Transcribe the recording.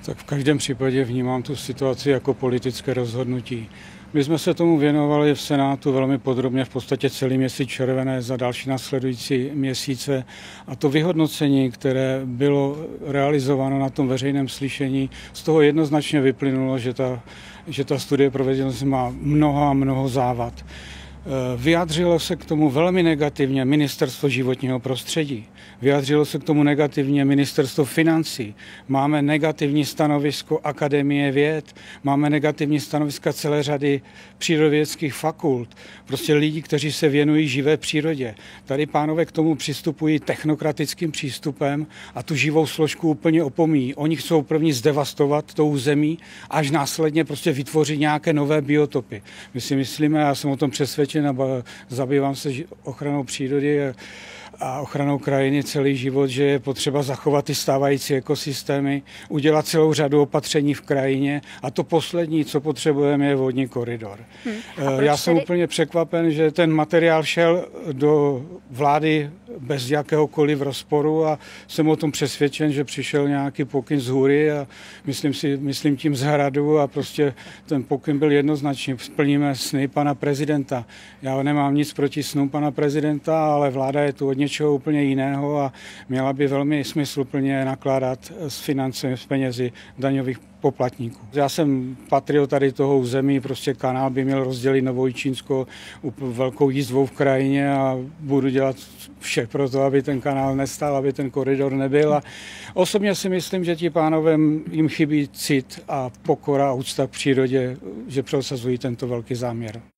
Tak v každém případě vnímám tu situaci jako politické rozhodnutí. My jsme se tomu věnovali v Senátu velmi podrobně, v podstatě celý měsíc červenec za další následující měsíce. A to vyhodnocení, které bylo realizováno na tom veřejném slyšení, z toho jednoznačně vyplynulo, že ta studie proveditelnosti má mnoho závad. Vyjádřilo se k tomu velmi negativně Ministerstvo životního prostředí. Vyjádřilo se k tomu negativně Ministerstvo financí. Máme negativní stanovisko Akademie věd, máme negativní stanoviska celé řady přírodovědeckých fakult, prostě lidí, kteří se věnují živé přírodě. Tady pánové k tomu přistupují technokratickým přístupem a tu živou složku úplně opomíjí. Oni chcou první zdevastovat to území, až následně prostě vytvořit nějaké nové biotopy. My si myslíme, já jsem o tom přesvědčen, zabývám se ochranou přírody a ochranou krajiny celý život, že je potřeba zachovat ty stávající ekosystémy, udělat celou řadu opatření v krajině a to poslední, co potřebujeme, je vodní koridor. Já jsem úplně překvapen, že ten materiál šel do vlády bez jakéhokoliv rozporu a jsem o tom přesvědčen, že přišel nějaký pokyn z hůry a myslím tím z hradu a prostě ten pokyn byl jednoznačný. Splníme sny pana prezidenta. Já nemám nic proti snům pana prezidenta, ale vláda je tu od něčeho úplně jiného a měla by velmi smysluplně nakládat s financemi, s penězi daňových poplatníků. Já jsem patriot tady toho území, prostě kanál by měl rozdělit Novojičínsko velkou jízdvou v krajině a budu dělat vše pro to, aby ten kanál nestál, aby ten koridor nebyl. A osobně si myslím, že ti pánové jim chybí cit a pokora a úcta k přírodě, že prosazují tento velký záměr.